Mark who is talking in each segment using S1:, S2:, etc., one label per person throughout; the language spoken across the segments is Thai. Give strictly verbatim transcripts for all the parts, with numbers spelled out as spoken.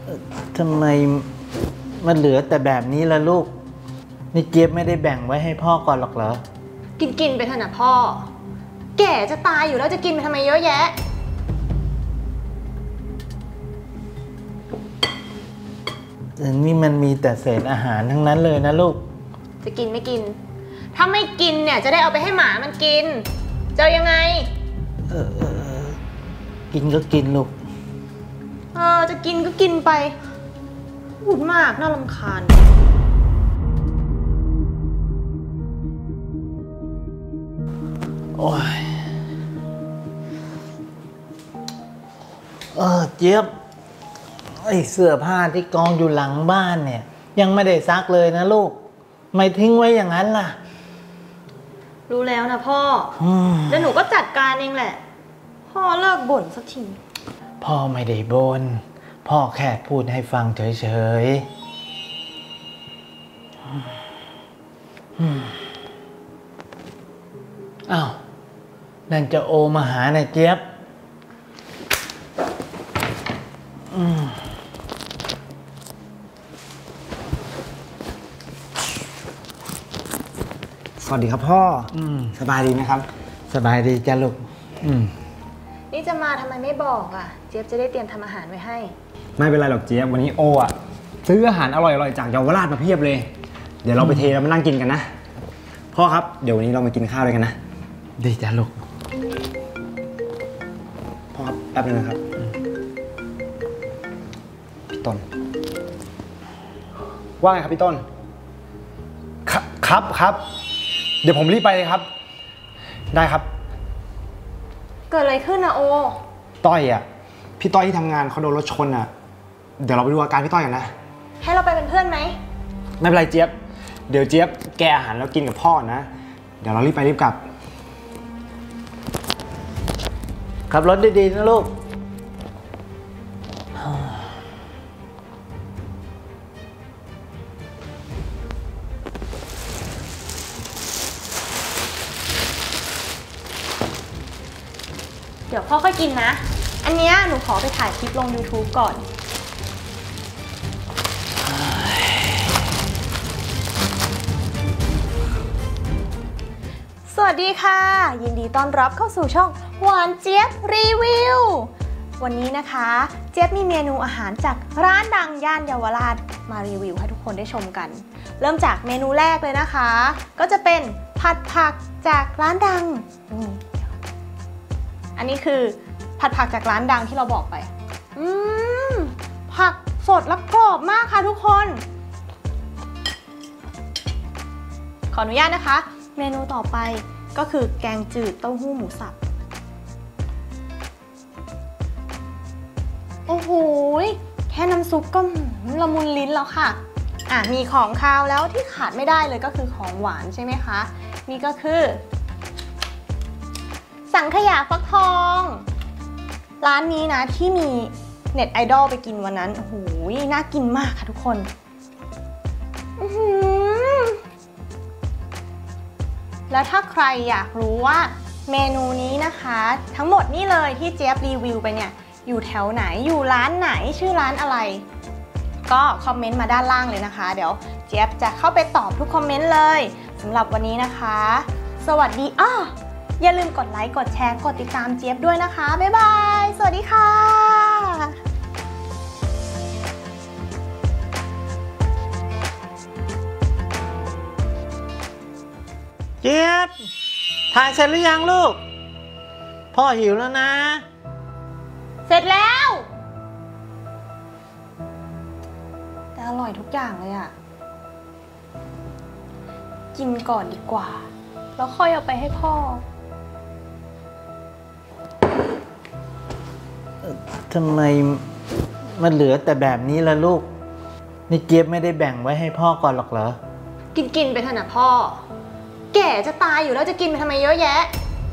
S1: ทำไมมันเหลือแต่แบบนี้ล่ะลูกนี่เจี๊ยบไม่ได้แบ่งไว้ให้พ่อก่อนหรอกเหรอ
S2: กินกินไปเถอะนะพ่อแก่จะตายอยู่แล้วจะกินไปทำไมเยอะแยะ
S1: นี่มันมีแต่เศษอาหารทั้งนั้นเลยนะลูก
S2: จะกินไม่กินถ้าไม่กินเนี่ยจะได้เอาไปให้หมามันกินจะยังไง
S1: เออเออกินก็กินลูก
S2: เออจะกินก็กินไปพูดมากน่ารำคาญ
S1: โอ้ยเออเจี๊ยบไอ้เสื้อผ้าที่กองอยู่หลังบ้านเนี่ยยังไม่ได้ซักเลยนะลูกไม่ทิ้งไว้อย่างนั้นล่ะ
S2: รู้แล้วนะพ่อแล้วหนูก็จัดการเองแหละพ่อเลิกบ่นสักที
S1: พ่อไม่ได้บ่นพ่อแค่พูดให้ฟังเฉยๆอ้าวนั่นจะโอมาหานะเจี๊ยบ
S3: สวัสดีครับพ่ออืมสบายดีไหมครับ
S1: สบายดีจ้ะลูกอืม
S2: นี่จะมาทำไมไม่บอกอ่ะเจี๊ยบจะได้เตรียมทำอาหารไว้ให้
S3: ไม่เป็นไรหรอกเจี๊ยบวันนี้โออ่ะซื้ออาหารอร่อยๆจากเยาวราชมาเพียบเลยเดี๋ยวเราไปเทแล้วมานั่งกินกันนะพ่อครับเดี๋ยววันนี้เรามากินข้าวด้วยกันนะ
S1: ดีจ้ะลูก
S3: พ่อครับแป๊บนึงนะครับพี่ต้นว่าไงครับพี่ต้นครับครับเดี๋ยวผมรีบไปเลยครับได้ครับ
S2: เกิดอะไรขึ้นนะโอ
S3: ต้อยอ่ะพี่ต้อยที่ทำงานเขาโดนรถชนอ่ะเดี๋ยวเราไปดูอาการพี่ต้อยกันนะ
S2: ให้เราไปเป็นเพื่อนไหม
S3: ไม่เป็นไรเจี๊ยบเดี๋ยวเจี๊ยบแกอาหารแล้วกินกับพ่อนะเดี๋ยวเรารีบไปรีบกลับ
S1: ขับรถดีๆนะลูก
S2: เดี๋ยวพ่อค่อยกินนะอันเนี้ยหนูขอไปถ่ายคลิปลง ยูทูบ ก่อนสวัสดีค่ะยินดีต้อนรับเข้าสู่ช่องหวานเจี๊ยบรีวิววันนี้นะคะเจี๊ยบมีเมนูอาหารจากร้านดังย่านเยาวราชมารีวิวให้ทุกคนได้ชมกันเริ่มจากเมนูแรกเลยนะคะก็จะเป็นผัดผักจากร้านดังอันนี้คือผัดผักจากร้านดังที่เราบอกไปอืมผักสดและกรอบมากค่ะทุกคนขออนุญาตนะคะเมนูต่อไปก็คือแกงจืดเต้าหู้หมูสับโอ้โหแค่น้ำซุปก็ละมุนลิ้นแล้วค่ะอ่ะมีของคาวแล้วที่ขาดไม่ได้เลยก็คือของหวานใช่ไหมคะนี่ก็คือสังขยาฟักทองร้านนี้นะที่มีเน็ตไอดอลไปกินวันนั้นโอ้โหน่ากินมากค่ะทุกคนแล้วถ้าใครอยากรู้ว่าเมนูนี้นะคะทั้งหมดนี่เลยที่เจี๊ยบรีวิวไปเนี่ยอยู่แถวไหนอยู่ร้านไหนชื่อร้านอะไรก็คอมเมนต์มาด้านล่างเลยนะคะเดี๋ยวเจี๊ยบจะเข้าไปตอบทุกคอมเมนต์เลยสำหรับวันนี้นะคะสวัสดีอ้ออย่าลืมกดไลค์กดแชร์กดติดตามเจี๊ยบด้วยนะคะบ๊ายบายสวัสดีค่ะ
S1: เจี๊ยบถ่ายเสร็จหรือยังลูกพ่อหิวแล้วนะ
S2: เสร็จแล้วแต่อร่อยทุกอย่างเลยอะกินก่อนดีกว่าแล้วค่อยเอาไปให้พ่อ
S1: ทำไมมันเหลือแต่แบบนี้ล่ะลูกนี่เจี๊ยบไม่ได้แบ่งไว้ให้พ่อก่อนหรอกเหรอ
S2: กินกินไปเถอะนะพ่อแก่จะตายอยู่แล้วจะกินไปทำไมเยอะแยะ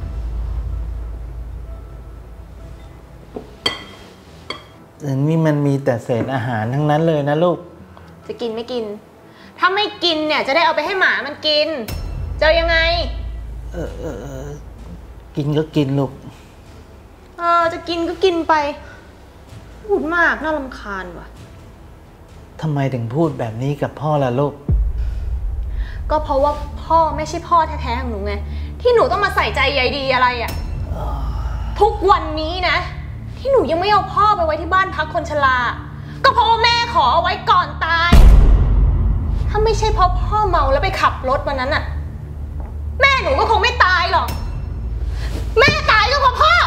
S1: นี่มันมีแต่เศษอาหารทั้งนั้นเลยนะลูก
S2: จะกินไม่กินถ้าไม่กินเนี่ยจะได้เอาไปให้หมามันกินจะยังไง
S1: เออเออกินก็กินลูก
S2: เออจะกินก็กินไปพูดมากน่ารำคาญว่ะ
S1: ทำไมถึงพูดแบบนี้กับพ่อล่ะลูก
S2: ก็เพราะว่าพ่อไม่ใช่พ่อแท้ๆของหนูไงที่หนูต้องมาใส่ใจใยดีอะไรอะทุกวันนี้นะที่หนูยังไม่เอาพ่อไปไว้ที่บ้านพักคนชราก็เพราะว่าแม่ขอเอาไว้ก่อนตายถ้าไม่ใช่เพราะพ่อเมาแล้วไปขับรถวันนั้นอะแม่หนูก็คงไม่ตายหรอกแม่ตายก็เพราะพ่อ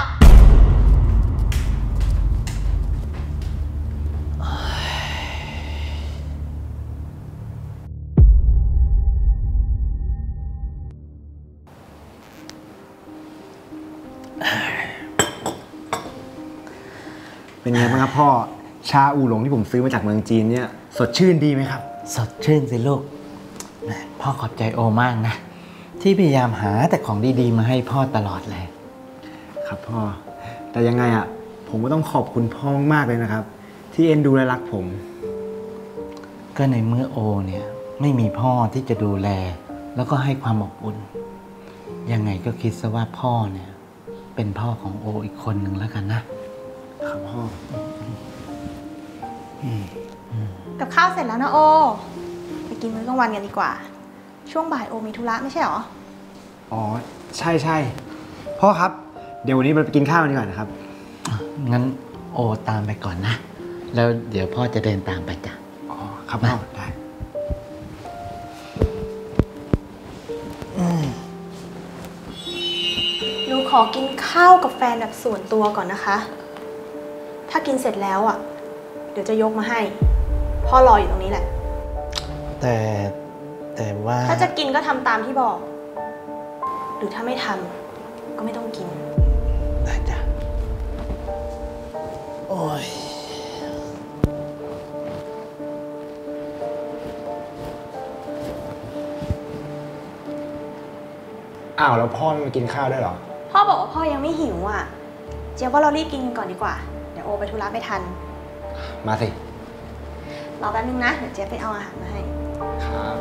S3: เป็นไงบ้างครับพ่อชาอูหลงที่ผมซื้อมาจากเมืองจีนเนี่ยสดชื่นดีไหมครับ
S1: สดชื่นสิลูกพ่อขอบใจโอมากนะที่พยายามหาแต่ของดีๆมาให้พ่อตลอดเลย
S3: ครับพ่อแต่ยังไงอ่ะผมก็ต้องขอบคุณพ่อมากเลยนะครับที่เอ็นดูและรักผม
S1: ก็ในเมื่อโอเนี่ยไม่มีพ่อที่จะดูแลแล้วก็ให้ความอบอุ่นยังไงก็คิดซะว่าพ่อเนี่ยเป็นพ่อของโออีกคนหนึ่งแล้วกันนะครับพ่อ
S2: กับข้าวเสร็จแล้วนะโอไปกินมื้อกลางวันกันดีกว่าช่วงบ่ายโอมีธุระไม่ใช่หรอ
S3: อ๋อใช่ใช่พ่อครับเดี๋ยววันนี้เราไปกินข้าวกันดีกว่านะครับ
S1: งั้นโอตามไปก่อนนะแล้วเดี๋ยวพ่อจะเดินตามไปจ้ะ
S3: อ๋อครับพ่อได้
S2: หนูขอกินข้าวกับแฟนแบบส่วนตัวก่อนนะคะถ้ากินเสร็จแล้วอ่ะเดี๋ยวจะยกมาให้พ่อรออยู่ตรงนี้แหละ
S1: แต่แต่ว่า
S2: ถ้าจะกินก็ทำตามที่บอกหรือถ้าไม่ทำก็ไม่ต้องกิน
S1: ได้จ้ะโอ้ย
S3: อ้าวแล้วพ่อไม่มากินข้าวได้หรอ
S2: พ่อบอกว่าพ่อยังไม่หิวอ่ะเจ๊ว่าเรารีบกินกันก่อนดีกว่าเดี๋ยวโอไปธุระไม่ทัน
S3: มาสิ
S2: รอแป๊บนึงนะเดี๋ยวเจ๊ไปเอาอาหารมาให้
S3: ครับ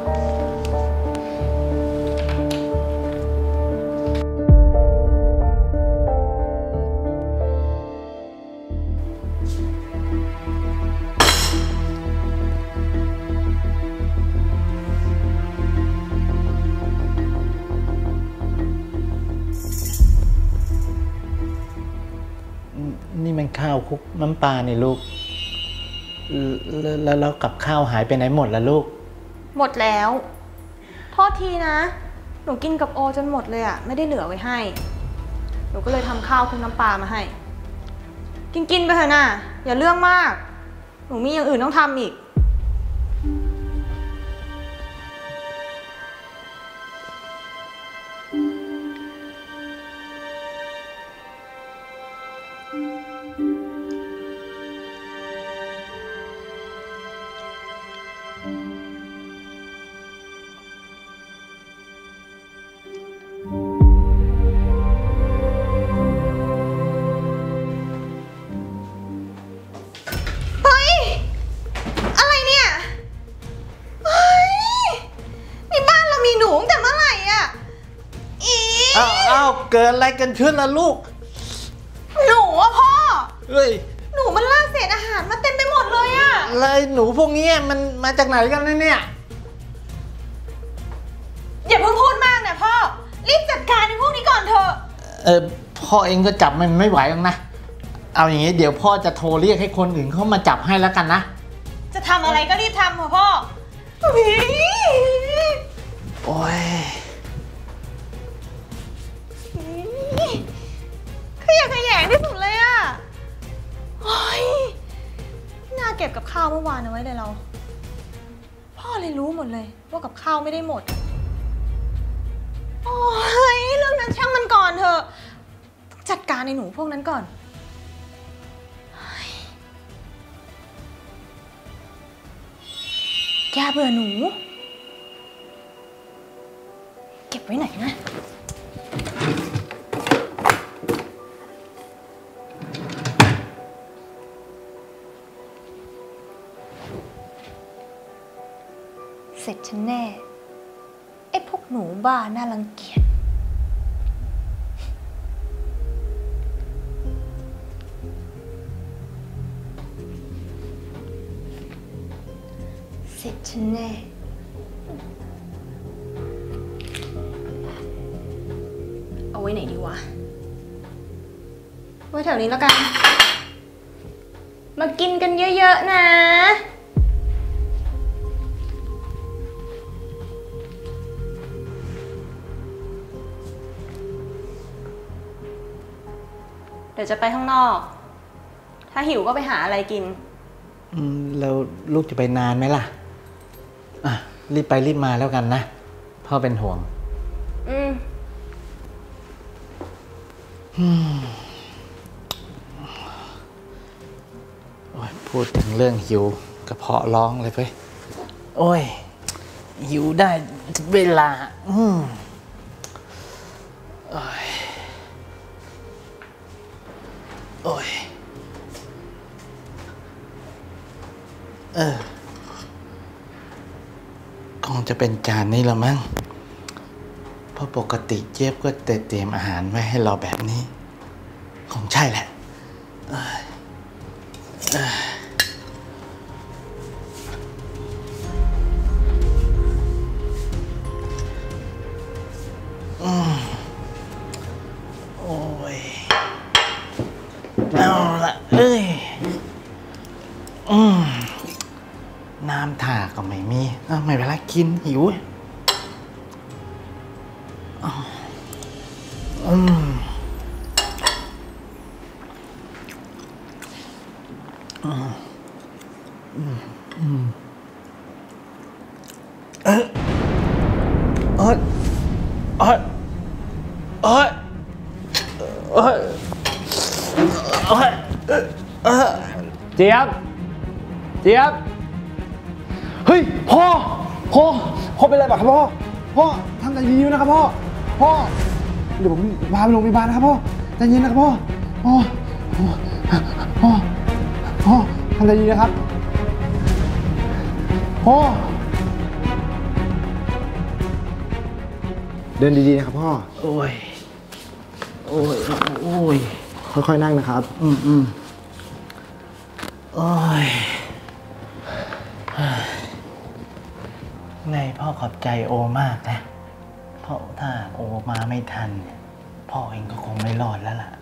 S1: นี่มันข้าวคลุกน้ำปลาเนี่ยลูกแล้วแล้วกับข้าวหายไปไหนหมดล่ะลูก
S2: หมดแล้วโทษทีนะหนูกินกับโอจนหมดเลยอะไม่ได้เหลือไว้ให้หนูก็เลยทำข้าวคลุกน้ำปลามาให้กินกินไปเถอะนะอย่าเรื่องมากหนูมีอย่างอื่นต้องทำอีก
S1: เกิดอะไรกันขึ้นล่ะลูก
S2: หนูอะพ่อ
S1: เฮ้ย
S2: หนูมันลากเศษอาหารมาเต็มไปหมดเลยอะ
S1: เลยหนูพวกนี้มันมาจากไหนกันเนี่ย
S2: อย่าเพิ่งพูดมากนะพ่อรีบจัดการในพวกนี้ก่อนเถอะ
S1: เออพ่อเองก็จับมันไม่ไหวหรอกนะเอาอย่างงี้เดี๋ยวพ่อจะโทรเรียกให้คนอื่นเข้ามาจับให้แล้วกันนะ
S2: จะทำอะไรก็รีบทำเถอะพ่อ
S1: โอ้ย
S2: ขยะแขยงที่สุดเลยอ่ะโอ้ยน่าเก็บกับข้าวเมื่อวานเอาไว้เลยเราพ่อเลยรู้หมดเลยว่ากับข้าวไม่ได้หมดโอ้ยเรื่องนั้นช่างมันก่อนเถอะจัดการในหนูพวกนั้นก่อนแกเบื่อหนูเก็บไว้ไหนนะเสร็จฉันแน่ไอ้พวกหนูบ้าน่ารังเกียจเสร็จฉันแน่เอาไว้ไหนดีวะไว้แถวนี้แล้วกันมากินกันเยอะๆนะเดี๋ยวจะไปข้างนอกถ้าหิวก็ไปหาอะไรกิน
S1: อืมแล้วลูกจะไปนานไหมล่ะอ่ะรีบไปรีบมาแล้วกันนะพ่อเป็นห่วงอืมโอ้ยพูดถึงเรื่องหิวกระเพาะร้องเลยเว้ยโอ้ยหิวได้เวลาอืมโอ้ยโอ้ยเออคงจะเป็นจานนี้ละมั้งเพราะปกติเจี๊ยบก็เตรียมอาหารไว้ให้เราแบบนี้คงใช่แหละเออเอออืมโอ้ยเอาละเอ้ยอืมน้ำถ่าก็ไม่มีไม่เป็นไรกินหิวอืมอืมอืมอืมเออเออเออเออเออเออ
S3: เจี๊ยบเจี๊ยบเฮ้ยพ่อพ่อพ่อเป็นอะไรบ้างครับพ่อพ่อทำใจดีๆนะครับพ่อพ่อเดี๋ยวผมพาไปโรงพยาบาลนะครับพ่อใจเย็นนะครับพ่อพ่อพ่อพ่อทำใจดีนะครับพ่อเดินดีๆนะครับพ่อ
S1: โอ้ยโอ้ยโอ้ย
S3: ค่อยๆนั่งนะครับ
S1: อืมอืมโอ้ยไงพ่อขอบใจโอมากนะเพราะถ้าโอมาไม่ทันพ่อเองก็คงไม่รอดแล้วล่ะ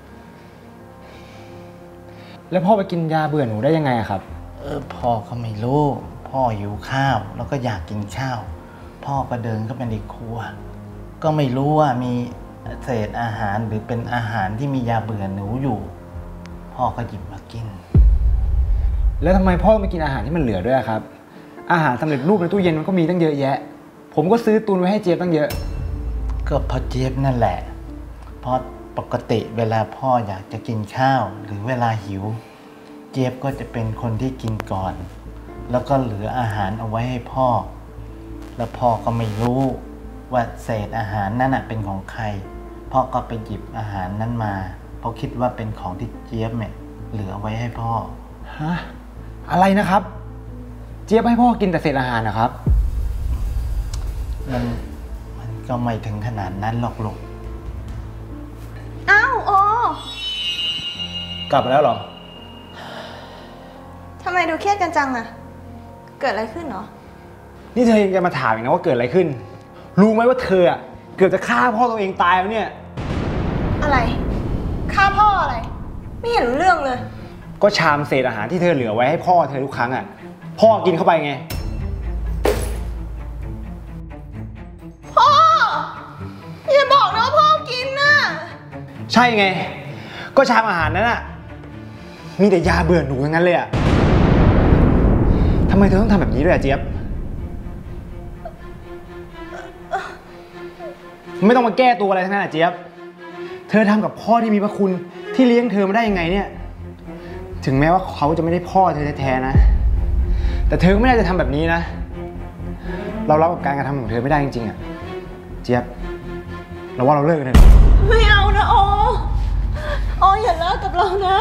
S3: แล้วพ่อไปกินยาเบื่อหนูได้ยังไงครับ
S1: เออพ่อก็ไม่รู้พ่อหิวข้าวแล้วก็อยากกินข้าวพ่อก็เดินเข้าไปในครัวก็ไม่รู้ว่ามีเศษอาหารหรือเป็นอาหารที่มียาเบื่อหนูอยู่พ่อก็หยิบมากิน
S3: แล้วทำไมพ่อไม่กินอาหารที่มันเหลือด้วยครับอาหารสำเร็จรูปในตู้เย็นมันก็มีตั้งเยอะแยะผมก็ซื้อตุนไว้ให้เจี๊ยบตั้งเยอะ
S1: ก็เพราะเจี๊ยบนั่นแหละเพราะปกติเวลาพ่ออยากจะกินข้าวหรือเวลาหิวเจี๊ยบก็จะเป็นคนที่กินก่อนแล้วก็เหลืออาหารเอาไว้ให้พ่อแล้วพ่อก็ไม่รู้ว่าเศษอาหารนั่นเป็นของใครพ่อก็ไปหยิบอาหารนั้นมาเพราะคิดว่าเป็นของที่เจี๊ยบเนี่ยเหลือไว้ให้พ่อ
S3: ฮะอะไรนะครับเจี๊ยบให้พ่อกินแต่เศษอาหารนะครับ
S1: มันมันก็ไม่ถึงขนาดนั้นหรอกลูก
S2: อ้าวโ
S3: อกลับมาแล้วเหรอ
S2: ทำไมดูเครียดกันจังอะเกิดอะไรขึ้นเนาะ
S3: นี่เธอยังจะมาถามอีกนะว่าเกิดอะไรขึ้นรู้ไหมว่าเธออะเกือบจะฆ่าพ่อตัวเองตายแล้วเนี่ย
S2: อะไรฆ่าพ่ออะไรไม่เห็นรู้เรื่องเลย
S3: ก็ชามเศษอาหารที่เธอเหลือไว้ให้พ่อเธอทุกครั้งอ่ะพ่อกินเข้าไปไง
S2: พ่ออย่าบอกนะว่าพ่อกินน่ะ
S3: ใช่ไงก็ชามอาหารนั้นอ่ะมีแต่ยาเบื่อหนูทั้งนั้นเลยอ่ะทำไมเธอต้องทำแบบนี้ด้วยอ่ะเจี๊ยบไม่ต้องมาแก้ตัวอะไรทั้งนั้นอ่ะเจี๊ยบเธอทำกับพ่อที่มีพระคุณที่เลี้ยงเธอมาได้ยังไงเนี่ยถึงแม้ว่าเขาจะไม่ได้พ่อเธอแท้ๆนะแต่เธอไม่น่าจะทำแบบนี้นะเรารับกับการกระทำของเธอไม่ได้จริงๆอ่ะเจี๊ยบเราว่าเราเลิกกันเถอะ
S2: ไม่เอานะโอโออย่าเลิกกับเรานะ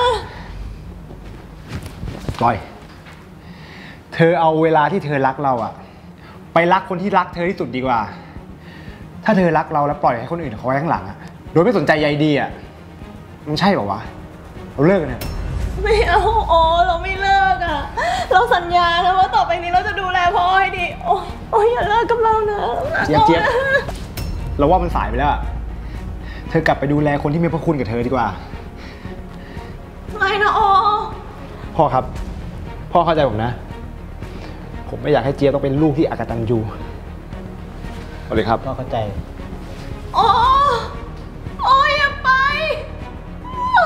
S3: ปล่อยเธอเอาเวลาที่เธอรักเราอ่ะไปรักคนที่รักเธอที่สุดดีกว่าถ้าเธอรักเราแล้วปล่อยให้คนอื่นเขาไว้ข้างหลังอ่ะโดยไม่สนใจใยดีอ่ะมันใช่เปล่าวะเราเลิกกันเถอะ
S2: ไม่เอาอ๋อเราไม่เลิกอ่ะเราสัญญานะว่าต่อไปจากนี้เราจะดูแลพ่อให้ดี โอ้ยโอ้ยอย่าเลิกกับเรานะ
S3: เจี๊ยบเจี๊ยบเราว่ามันสายไปแล้วอะเธอกลับไปดูแลคนที่มีพระคุณกับเธอดีกว่า
S2: ไม่นะโอ
S3: พ่อครับ พ่อเข้าใจผมนะ ผมไม่อยากให้เจี๊ยบต้องเป็นลูกที่อกตัญญูเอาเลยครับ
S1: พ่อเข้าใจ
S2: โอ้โอ้ยอย่าไปโอ้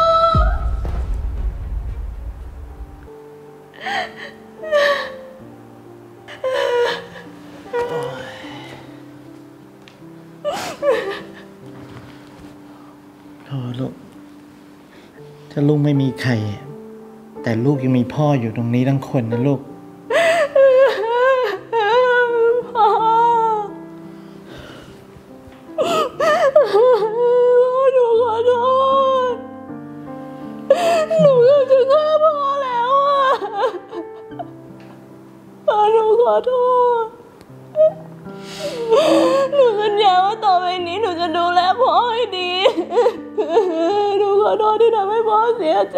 S1: โอ้ลูก ถ้าลูกไม่มีใคร แต่ลูกยังมีพ่ออยู่ตรงนี้ทั้งคนนะลูก
S2: พ่อหนูขอโทษหนูอยากจะฆ่าพ่อแล้วอ่ะพ่อหนูขอโทษหนูสัญญาว่าต่อไปนี้หนูจะดูแลพ่อให้ดีหนูขอโทษที่ทำให้พ่อเสียใจ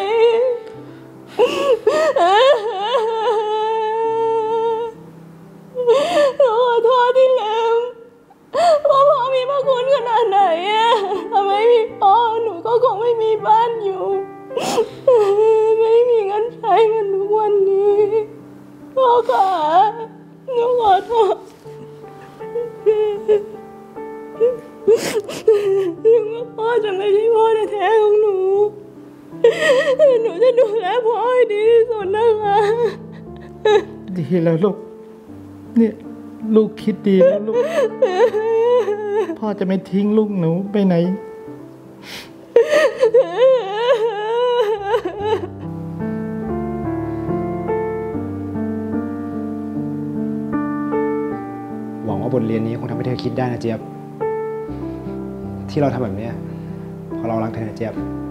S2: หนูขอโทษที่ลืมว่าพ่อมีพระคุณขนาดไหนอะถ้าไม่มีพ่อหนูก็คงไม่มีบ้านอยู่ไม่มีเงินใช้เหมือนทุกวันนี้พ่อค่ะหนูขอโทษถึงว่าพ่อจะไม่ใช่พ่อแท้ๆของหนูหนูจะดูแลพ่อให้ดีที่สุดนะคะ
S1: ดีแล้วลูก เนี่ย ลูกคิดดีแล้วลูก พ่อจะไม่ทิ้งลูกหนูไปไหน
S3: หวังว่าบทเรียนนี้คงทำให้เธอคิดได้นะเจี๊ยบ ที่เราทำแบบนี้เพราะเรารักเธอนะเจี๊ยบ